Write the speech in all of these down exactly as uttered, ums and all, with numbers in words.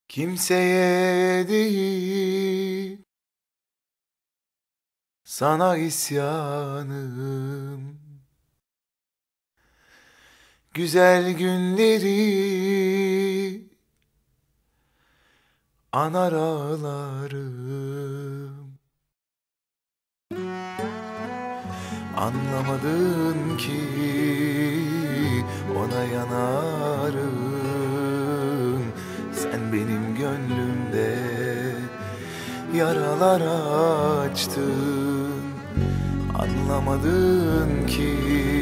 Kimseye değil, sana isyanım. Güzel günleri anar ağlarım. Anlamadın ki ona yanarım. Sen benim gönlümde yaralar açtın. Anlamadın ki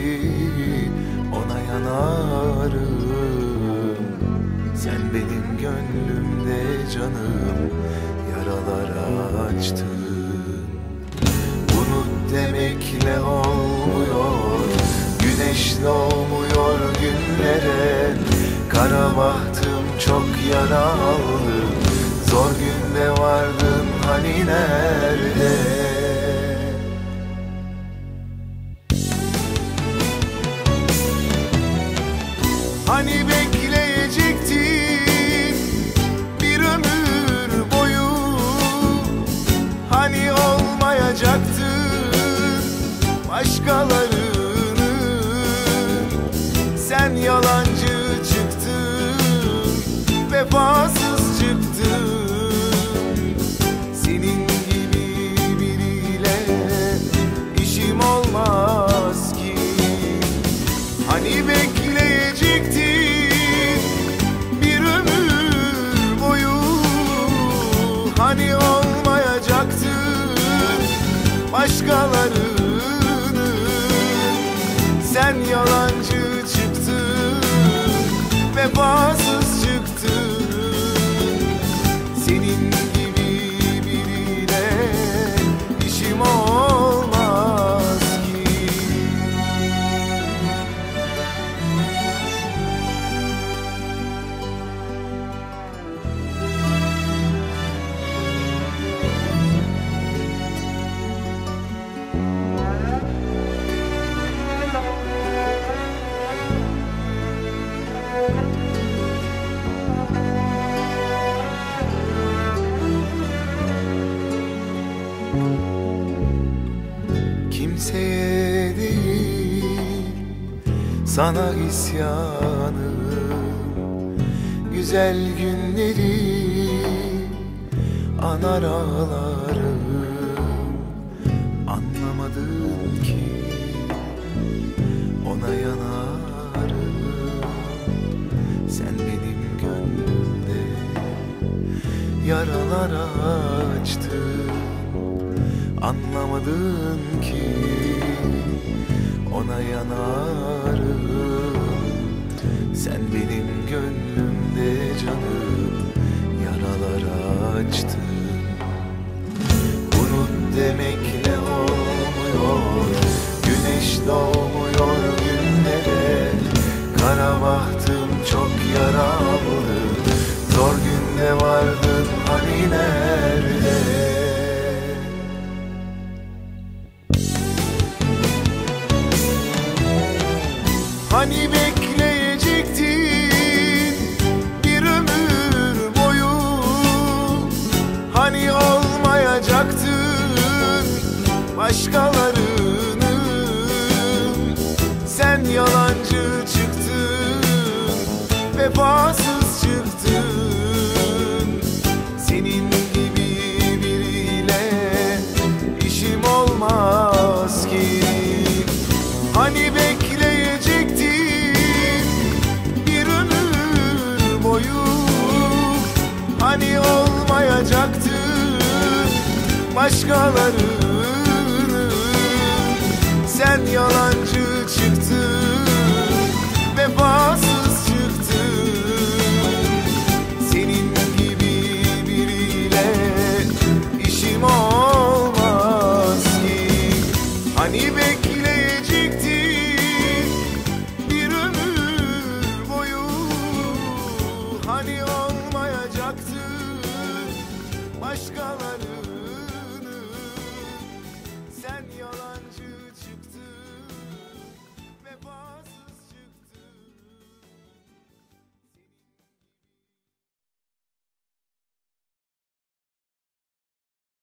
ona yanarım. Sen benim gönlümde canım yaralar açtın. Unut demekle olmuyor, güneş doğmuyor günlere. Kara bahtım çok yaralı, zor günde vardın hani nerede? Hani bekleyecektin bir ömür boyu, hani olmayacaktın başkalarının. Sen yalancı çıktın, vefasız çıktın. Senin gibi biriyle işim olmaz ki. Hani bekleyecektin bir ömür boyu, hani olmayacaktın başkalarının. Sen yalancı çıktın, vefasız çıktın. Senin gibi biriyle işim olmaz ki. Kimseye değil, sana isyanım. Güzel günleri anar ağlarım. Anlamadın ki ona yanarım. Sen benim gönlümde yaralar açtın. Anlamadın ki ona yanarım. Sen benim gönlümde canım yaralar açtın. Unut demekle olmuyor, güneş doğmuyor günlere. Kara bahtım çok yaralı, zor günde vardın hani nerede? Hani bekleyecektin bir ömür boyu, hani olmayacaktın başkalarının. Sen yalancı çıktın, vefasız çıktın. Senin gibi biriyle işim olmaz ki. Hani bekleyecektin bir ömür boyu, hani olmayacaktın başkalarının. Sen yalancı çıktın, vefasız çıktın. Senin gibi biriyle işim olmaz ki. Hani bekleyecektin bir ömür boyu, hani olmayacaktın başkaları.